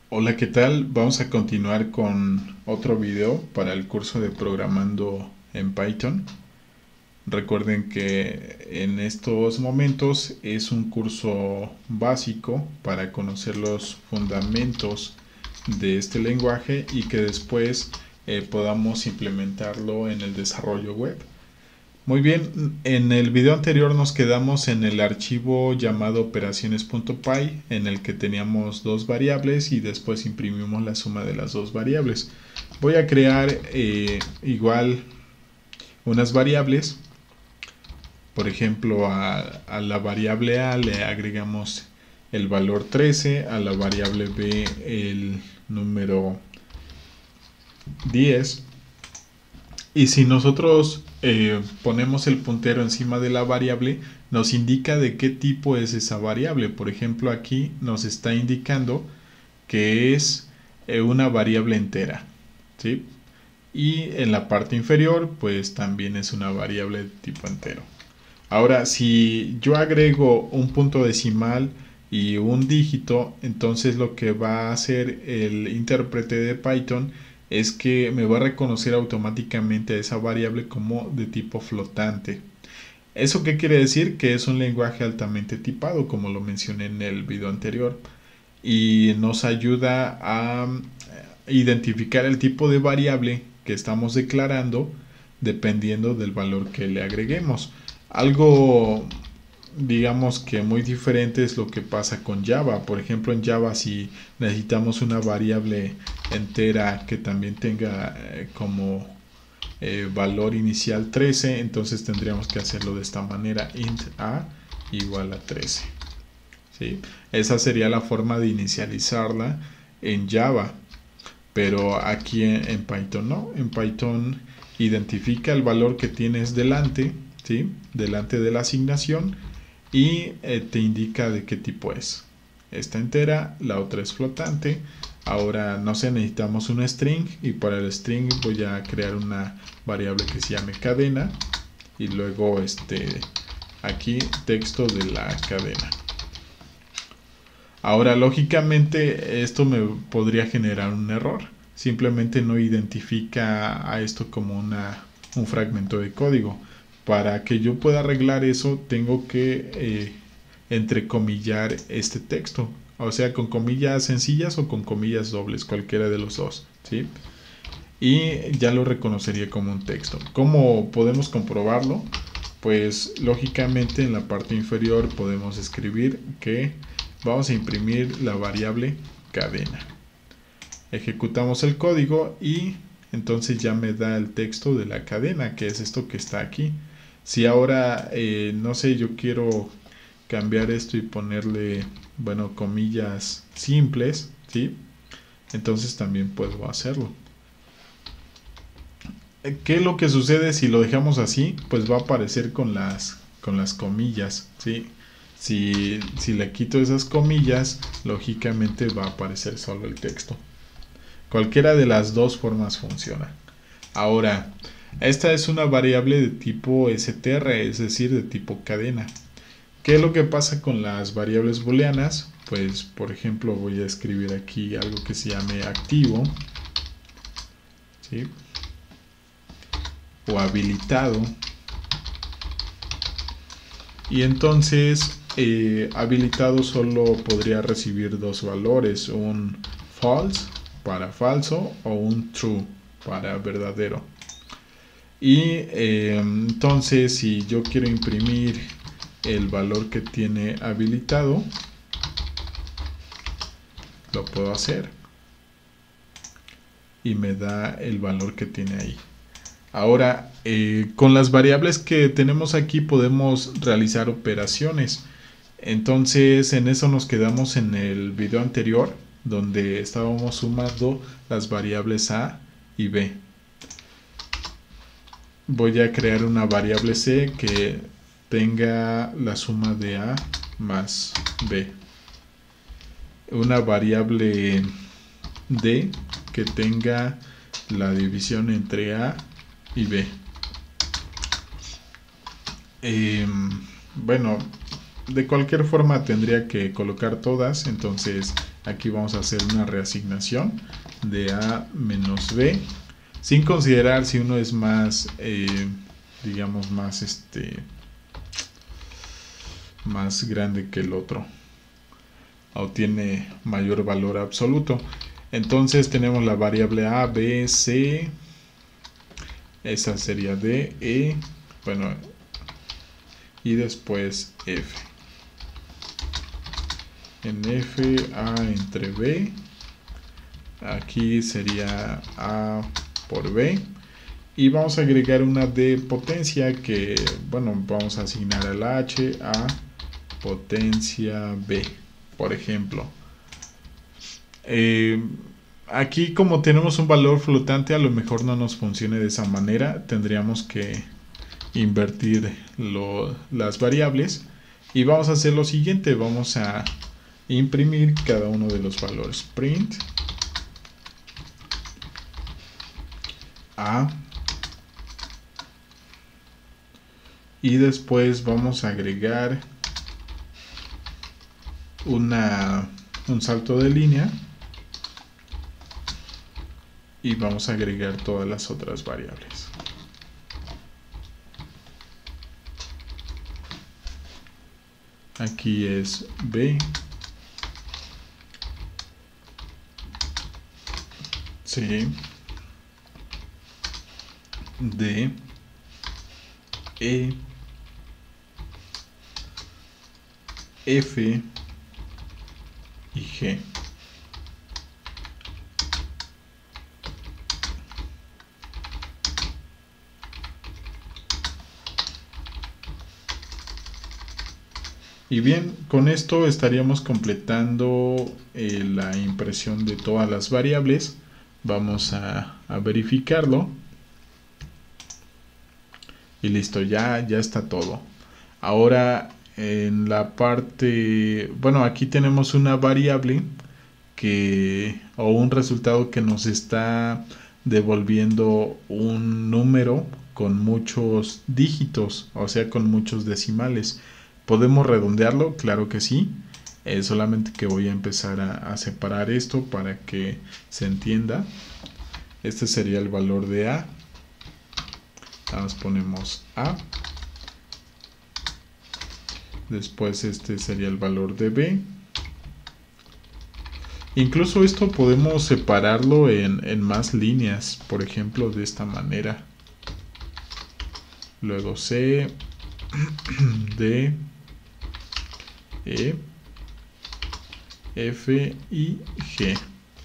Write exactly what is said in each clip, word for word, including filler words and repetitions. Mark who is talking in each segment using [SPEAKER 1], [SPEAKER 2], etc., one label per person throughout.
[SPEAKER 1] Hola, ¿qué tal? Vamos a continuar con otro video para el curso de programando en Python. Recuerden que en estos momentos es un curso básico para conocer los fundamentos de este lenguaje y que después eh, podamos implementarlo en el desarrollo web. Muy bien, en el video anterior nos quedamos en el archivo llamado operaciones.py en el que teníamos dos variables y después imprimimos la suma de las dos variables. Voy a crear eh, igual unas variables. Por ejemplo, a, a la variable A le agregamos el valor trece, a la variable B el número diez. Y si nosotros eh, ponemos el puntero encima de la variable, nos indica de qué tipo es esa variable. Por ejemplo, aquí nos está indicando que es eh, una variable entera, ¿sí? Y en la parte inferior, pues también es una variable de tipo entero. Ahora, si yo agrego un punto decimal y un dígito, entonces lo que va a hacer el intérprete de Python es que me va a reconocer automáticamente a esa variable como de tipo flotante. ¿Eso qué quiere decir? Que es un lenguaje altamente tipado, como lo mencioné en el video anterior, y nos ayuda a identificar el tipo de variable que estamos declarando dependiendo del valor que le agreguemos. Algo, digamos que muy diferente es lo que pasa con Java. Por ejemplo, en Java, si necesitamos una variable entera que también tenga eh, como eh, valor inicial trece, entonces tendríamos que hacerlo de esta manera: int a igual a trece, ¿sí? Esa sería la forma de inicializarla en Java, pero aquí en, en Python no. En Python identifica el valor que tienes delante, ¿sí? Delante de la asignación, y eh, te indica de qué tipo es. Esta entera, la otra es flotante. Ahora, no sé, necesitamos un string, y para el string voy a crear una variable que se llame cadena, y luego este aquí texto de la cadena. Ahora, lógicamente, esto me podría generar un error. Simplemente no identifica a esto como una, un fragmento de código. Para que yo pueda arreglar eso, tengo que eh, entrecomillar este texto. O sea, con comillas sencillas o con comillas dobles, cualquiera de los dos, ¿sí? Y ya lo reconocería como un texto. ¿Cómo podemos comprobarlo? Pues lógicamente en la parte inferior podemos escribir que vamos a imprimir la variable cadena. Ejecutamos el código y entonces ya me da el texto de la cadena, que es esto que está aquí. Si ahora, eh, no sé, yo quiero cambiar esto y ponerle, bueno, comillas simples, ¿sí? Entonces también puedo hacerlo. ¿Qué es lo que sucede si lo dejamos así? Pues va a aparecer con las, con las comillas, ¿sí? Si, si le quito esas comillas, lógicamente va a aparecer solo el texto. Cualquiera de las dos formas funciona. Ahora, esta es una variable de tipo str, es decir, de tipo cadena. ¿Qué es lo que pasa con las variables booleanas? Pues, por ejemplo, voy a escribir aquí algo que se llame activo, ¿sí? O habilitado. Y entonces eh, habilitado solo podría recibir dos valores: un false para falso o un true para verdadero. Y eh, entonces si yo quiero imprimir el valor que tiene habilitado, lo puedo hacer y me da el valor que tiene ahí. Ahora, eh, con las variables que tenemos aquí podemos realizar operaciones. Entonces, en eso nos quedamos en el video anterior, donde estábamos sumando las variables A y B. Voy a crear una variable C que tenga la suma de A más B. Una variable D que tenga la división entre A y B. Eh, bueno, de cualquier forma tendría que colocar todas, entonces Aquí vamos a hacer una reasignación de A menos B, sin considerar si uno es más, eh, digamos, más, este, más grande que el otro, o tiene mayor valor absoluto. Entonces tenemos la variable A, B, C, esa sería D, E, bueno, y después F. En F, A entre B, aquí sería A por B, y vamos a agregar una D potencia que, bueno, vamos a asignar al H a potencia B, por ejemplo. Eh, aquí, como tenemos un valor flotante, a lo mejor no nos funcione de esa manera. Tendríamos que invertir lo, las variables, y vamos a hacer lo siguiente. Vamos a imprimir cada uno de los valores. Print A, y después vamos a agregar una, un salto de línea, y vamos a agregar todas las otras variables. Aquí es B, C, D, E, F y G. Y bien, con esto estaríamos completando eh, la impresión de todas las variables. Vamos a, a verificarlo. Y listo, ya, ya está todo. Ahora en la parte, bueno, aquí tenemos una variable que, o un resultado que nos está devolviendo un número con muchos dígitos, o sea, con muchos decimales. ¿Podemos redondearlo? Claro que sí. Eh, solamente que voy a empezar a, a separar esto para que se entienda. Este sería el valor de A. Nos ponemos A. Después este sería el valor de B. Incluso esto podemos separarlo en, en más líneas. Por ejemplo, de esta manera. Luego C, D, E, F y G.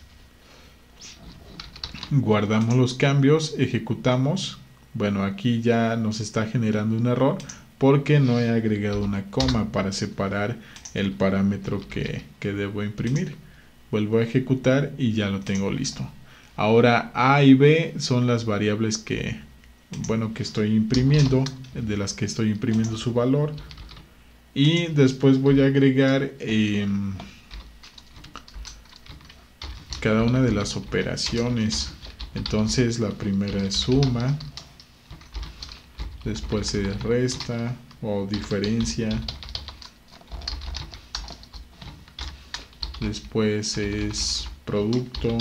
[SPEAKER 1] Guardamos los cambios, ejecutamos. Bueno, aquí ya nos está generando un error porque no he agregado una coma para separar el parámetro que, que debo imprimir. Vuelvo a ejecutar y ya lo tengo listo. Ahora A y B son las variables que, bueno, que estoy imprimiendo, de las que estoy imprimiendo su valor. Y después voy a agregar eh, cada una de las operaciones. Entonces la primera es suma, después es resta o diferencia, después es producto,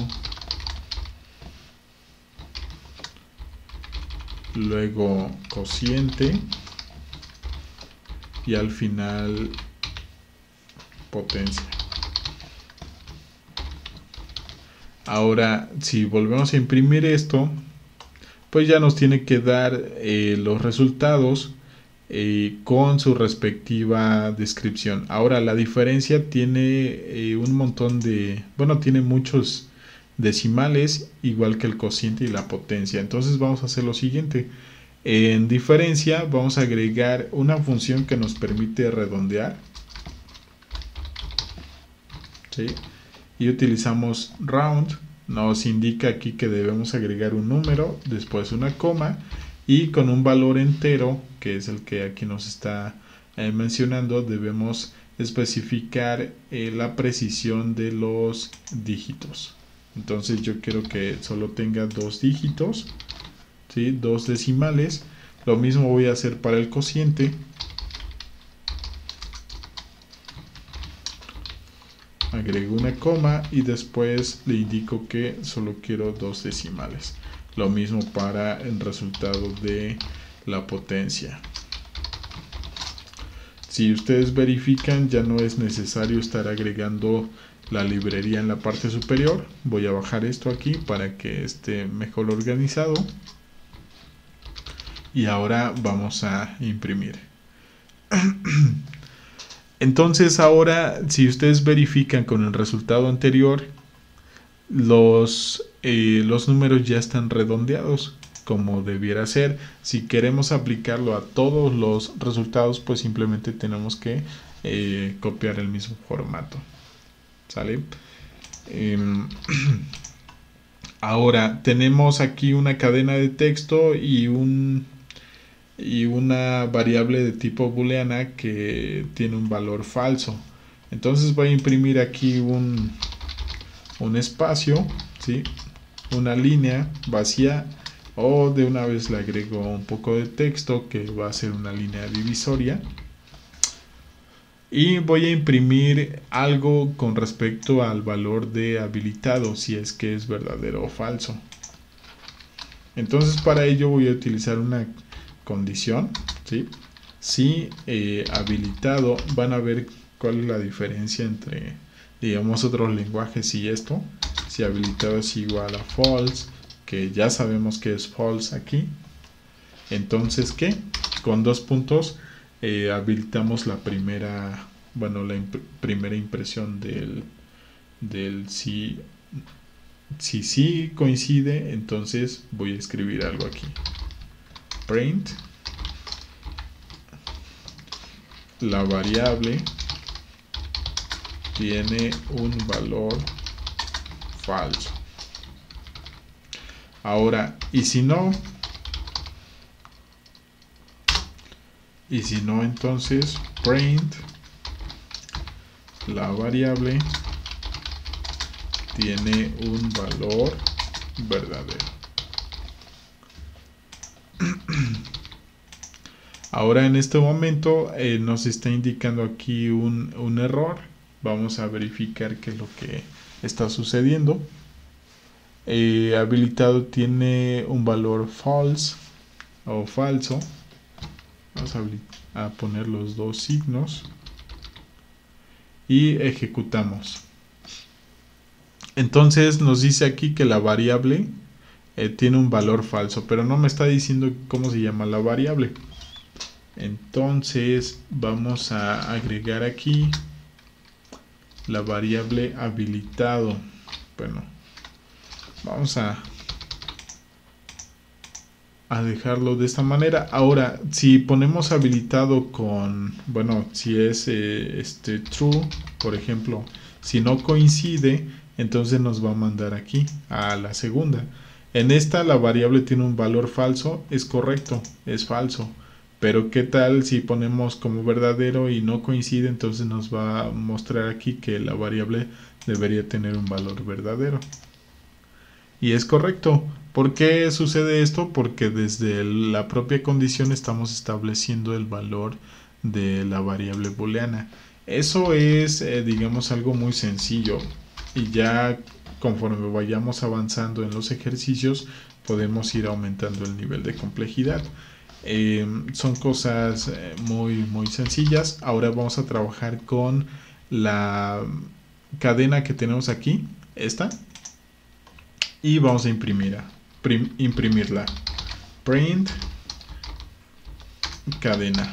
[SPEAKER 1] luego cociente y al final potencia. Ahora, si volvemos a imprimir esto, pues ya nos tiene que dar eh, los resultados eh, con su respectiva descripción. Ahora, la diferencia tiene eh, un montón de, bueno, tiene muchos decimales, igual que el cociente y la potencia. Entonces vamos a hacer lo siguiente. En diferencia vamos a agregar una función que nos permite redondear, ¿sí? Y utilizamos round. Nos indica aquí que debemos agregar un número, después una coma, y con un valor entero, que es el que aquí nos está eh, mencionando, debemos especificar eh, la precisión de los dígitos. Entonces yo quiero que solo tenga dos dígitos, ¿sí? Dos decimales. Lo mismo voy a hacer para el cociente. agrego una coma y después le indico que solo quiero dos decimales. Lo mismo para el resultado de la potencia. Si ustedes verifican, ya no es necesario estar agregando la librería en la parte superior. Voy a bajar esto aquí para que esté mejor organizado. Y ahora vamos a imprimir. Entonces ahora, si ustedes verifican con el resultado anterior, los, eh, los números ya están redondeados como debiera ser. Si queremos aplicarlo a todos los resultados, pues simplemente tenemos que eh, copiar el mismo formato. ¿Sale? Eh, ahora tenemos aquí una cadena de texto y un y una variable de tipo booleana que tiene un valor falso. Entonces voy a imprimir aquí un, un espacio, ¿sí? Una línea vacía, o de una vez le agrego un poco de texto que va a ser una línea divisoria. Y voy a imprimir algo con respecto al valor de habilitado, si es que es verdadero o falso. Entonces para ello voy a utilizar una condición, ¿sí? Si eh, habilitado, van a ver cuál es la diferencia entre, digamos, otros lenguajes y esto. Si habilitado es igual a false, que ya sabemos que es false aquí. Entonces, ¿qué? Con dos puntos eh, habilitamos la primera, bueno, la imp primera impresión del, del si, si sí coincide. Entonces voy a escribir algo aquí. Print la variable tiene un valor falso. Ahora, y si no, y si no, entonces print la variable tiene un valor verdadero. Ahora en este momento eh, nos está indicando aquí un, un error. Vamos a verificar qué es lo que está sucediendo. Eh, habilitado tiene un valor false o falso. Vamos a, a poner los dos signos y ejecutamos. Entonces nos dice aquí que la variable eh, tiene un valor falso, pero no me está diciendo cómo se llama la variable. Entonces vamos a agregar aquí la variable habilitado. Bueno, vamos a, a dejarlo de esta manera. Ahora, si ponemos habilitado con, bueno, si es eh, este true, por ejemplo, si no coincide, entonces nos va a mandar aquí a la segunda. En esta la variable tiene un valor falso, es correcto, es falso. Pero qué tal si ponemos como verdadero y no coincide, entonces nos va a mostrar aquí que la variable debería tener un valor verdadero. Y es correcto. ¿Por qué sucede esto? Porque desde la propia condición estamos estableciendo el valor de la variable booleana. Eso es, eh, digamos, algo muy sencillo. Y ya conforme vayamos avanzando en los ejercicios, podemos ir aumentando el nivel de complejidad. Eh, son cosas eh, muy muy sencillas. Ahora vamos a trabajar con la cadena que tenemos aquí, esta, y vamos a imprimir prim, imprimirla. Print cadena.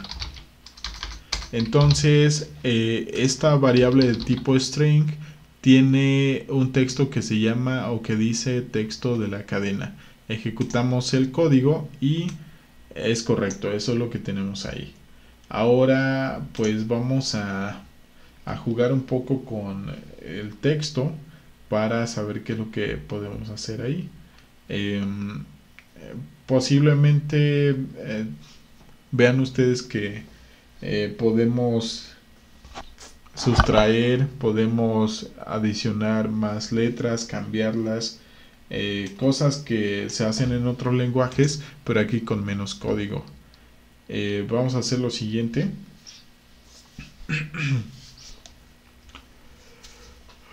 [SPEAKER 1] Entonces eh, esta variable de tipo string tiene un texto que se llama o que dice texto de la cadena. Ejecutamos el código y es correcto, eso es lo que tenemos ahí. Ahora pues vamos a, a jugar un poco con el texto para saber qué es lo que podemos hacer ahí. Eh, posiblemente eh, vean ustedes que eh, podemos sustraer, podemos adicionar más letras, cambiarlas. Eh, cosas que se hacen en otros lenguajes, pero aquí con menos código. Eh, vamos a hacer lo siguiente.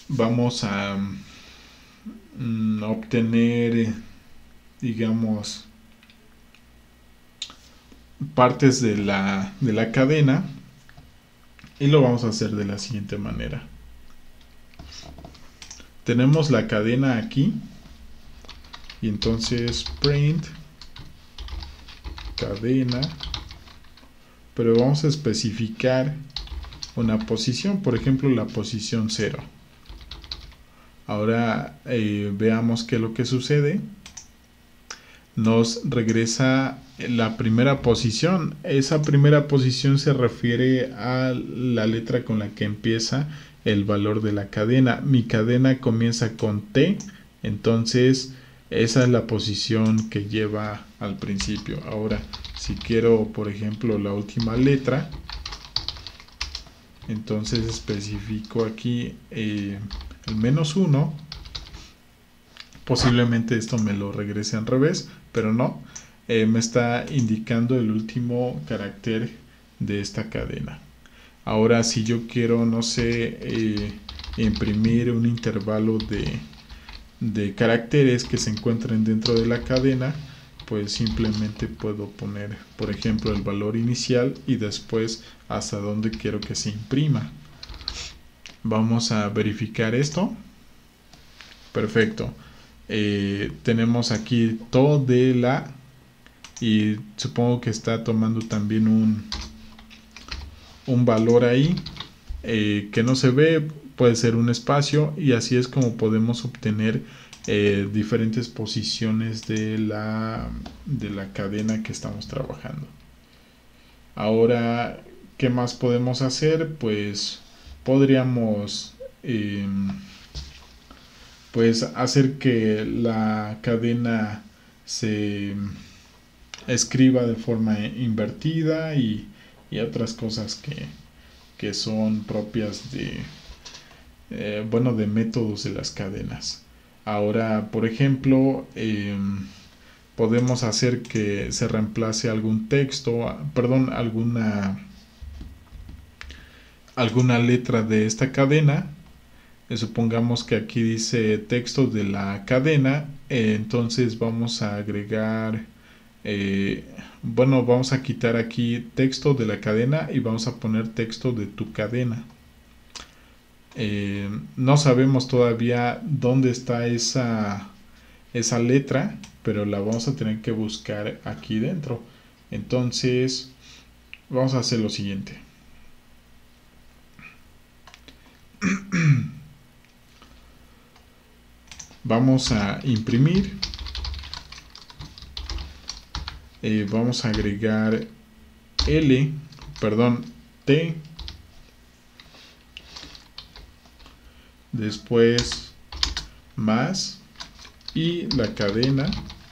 [SPEAKER 1] vamos a mm, obtener, digamos, partes de la, de la cadena, y lo vamos a hacer de la siguiente manera. Tenemos la cadena aquí, y entonces print cadena, pero vamos a especificar una posición, por ejemplo la posición cero. Ahora eh, veamos qué es lo que sucede. Nos regresa la primera posición. Esa primera posición se refiere a la letra con la que empieza el valor de la cadena. Mi cadena comienza con T, entonces esa es la posición que lleva al principio. Ahora, si quiero, por ejemplo, la última letra, entonces especifico aquí eh, el menos uno. Posiblemente esto me lo regrese al revés, pero no. Eh, me está indicando el último carácter de esta cadena. Ahora, si yo quiero, no sé, eh, imprimir un intervalo de, de caracteres que se encuentren dentro de la cadena, pues simplemente puedo poner, por ejemplo, el valor inicial y después hasta dónde quiero que se imprima. Vamos a verificar esto. Perfecto. Eh, tenemos aquí todo de la, y supongo que está tomando también un, un valor ahí eh, que no se ve, puede ser un espacio, y así es como podemos obtener eh, diferentes posiciones de la, de la cadena que estamos trabajando. Ahora, ¿qué más podemos hacer? Pues podríamos eh, pues hacer que la cadena se escriba de forma invertida y, y otras cosas que, que son propias de eh, bueno, de métodos de las cadenas. Ahora, por ejemplo, eh, podemos hacer que se reemplace algún texto, perdón, alguna alguna letra de esta cadena. Eh, supongamos que aquí dice texto de la cadena, eh, entonces vamos a agregar eh, bueno, vamos a quitar aquí texto de la cadena y vamos a poner texto de tu cadena. Eh, no sabemos todavía dónde está esa esa letra, pero la vamos a tener que buscar aquí dentro. Entonces vamos a hacer lo siguiente. Vamos a imprimir, eh, vamos a agregar L, perdón, T, después más y la cadena,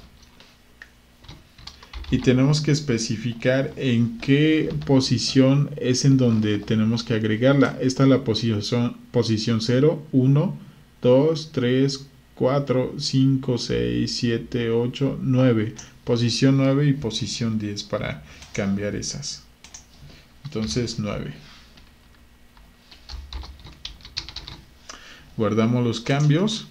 [SPEAKER 1] y tenemos que especificar en qué posición es en donde tenemos que agregarla. Esta es la posición, posición cero, uno, dos, tres, cuatro, cinco, seis, siete, ocho, nueve. Posición nueve y posición diez para cambiar esas. Entonces nueve. Guardamos los cambios.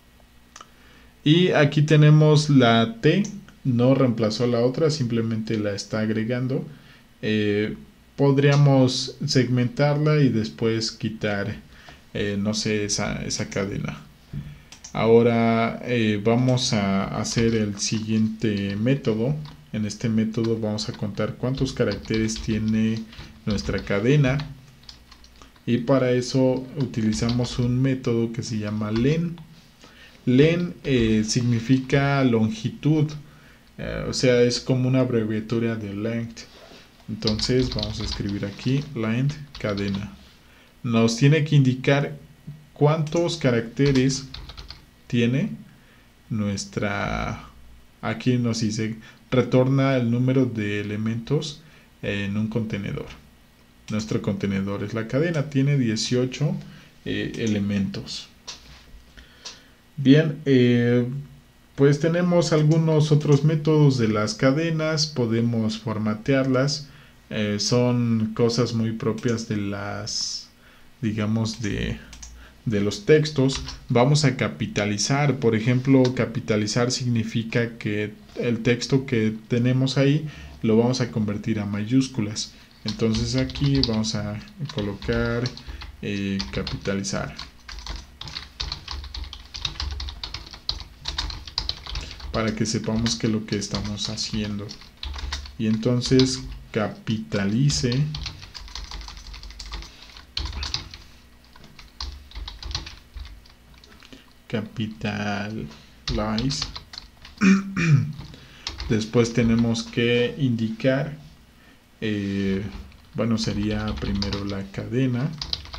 [SPEAKER 1] Y aquí tenemos la T. No reemplazó la otra, simplemente la está agregando. Eh, podríamos segmentarla y después quitar, eh, no sé, esa, esa cadena. Ahora eh, vamos a hacer el siguiente método. En este método vamos a contar cuántos caracteres tiene nuestra cadena. Y para eso utilizamos un método que se llama len. Len eh, significa longitud. Uh, o sea, es como una abreviatura de length. Entonces vamos a escribir aquí length cadena. Nos tiene que indicar cuántos caracteres tiene nuestra, aquí nos dice, retorna el número de elementos en un contenedor. Nuestro contenedor es la cadena, tiene dieciocho eh, elementos. Bien, eh, pues tenemos algunos otros métodos de las cadenas, podemos formatearlas, eh, son cosas muy propias de las, digamos, de, de los textos, vamos a capitalizar. Por ejemplo, capitalizar significa que el texto que tenemos ahí lo vamos a convertir a mayúsculas. Entonces aquí vamos a colocar eh, capitalizar, para que sepamos qué es lo que estamos haciendo. Y entonces capitalice capitalize. Después tenemos que indicar, eh, bueno, sería primero la cadena,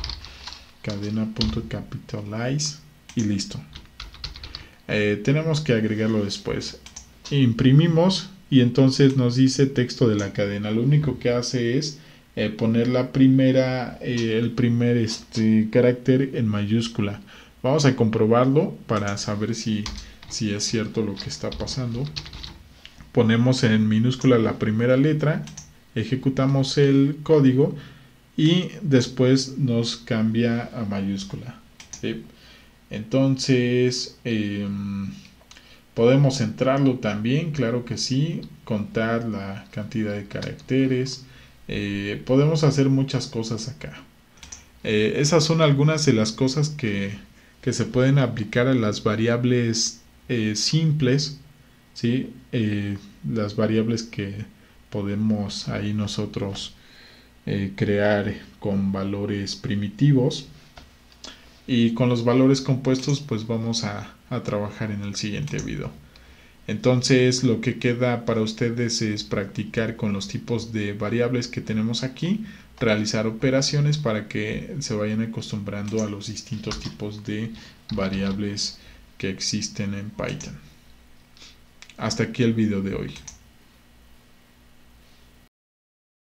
[SPEAKER 1] cadena.capitalize, y listo. Eh, tenemos que agregarlo después. Imprimimos y entonces nos dice texto de la cadena. Lo único que hace es eh, poner la primera, eh, el primer este, carácter en mayúscula. Vamos a comprobarlo para saber si, si es cierto lo que está pasando. Ponemos en minúscula la primera letra, ejecutamos el código y después nos cambia a mayúscula, ¿sí? Entonces eh, podemos centrarlo también, claro que sí, contar la cantidad de caracteres, eh, podemos hacer muchas cosas acá. Eh, esas son algunas de las cosas que, que se pueden aplicar a las variables eh, simples, ¿sí? Eh, las variables que podemos ahí nosotros eh, crear con valores primitivos, y con los valores compuestos pues vamos a, a trabajar en el siguiente video. Entonces lo que queda para ustedes es practicar con los tipos de variables que tenemos aquí, realizar operaciones para que se vayan acostumbrando a los distintos tipos de variables que existen en Python. Hasta aquí el video de hoy.